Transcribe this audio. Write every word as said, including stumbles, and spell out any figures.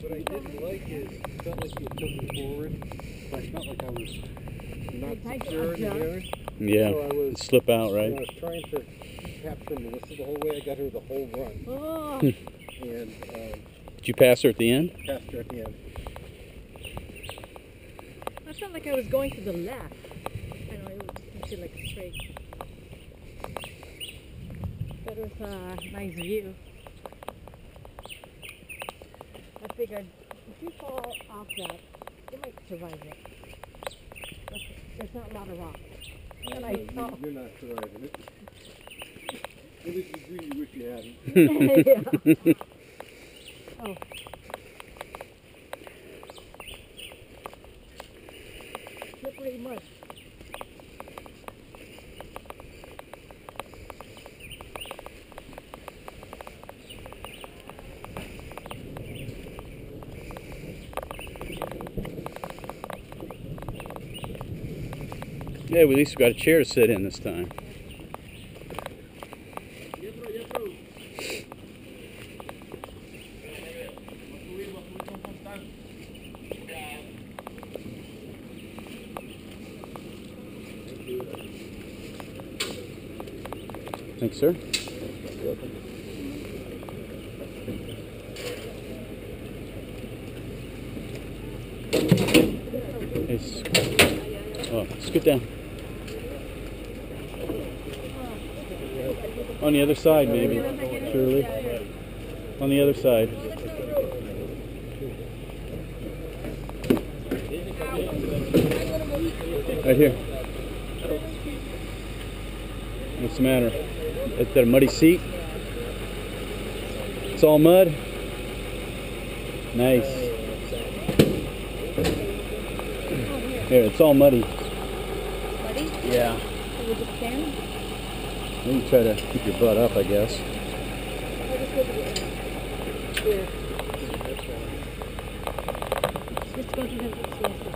What I didn't like is it felt like you were tilting forward, but I felt like I was not secure in the air. Yeah, so I was, slip out, right? I was trying to capture Melissa the whole way. I got her the whole run. Oh. and um, Did you pass her at the end? Passed her at the end. I felt like I was going to the left. I know, it was like straight. That was a nice view. I figured if you fall off that, you might survive it. There's not a lot of rocks. And I saw. You're not surviving it. It is the degree you wish you hadn't. Yeah. Oh. Slippery mud. Yeah, well, at least we got a chair to sit in this time. Thanks, sir. Hey, oh, scoot down. On the other side, maybe. Surely. On the other side. Right here. What's the matter? Is that a muddy seat? It's all mud? Nice. Here, it's all muddy. Muddy? Yeah. So we just stand? You try to keep your butt up, I guess. Or just go to the end? Here. Just go to the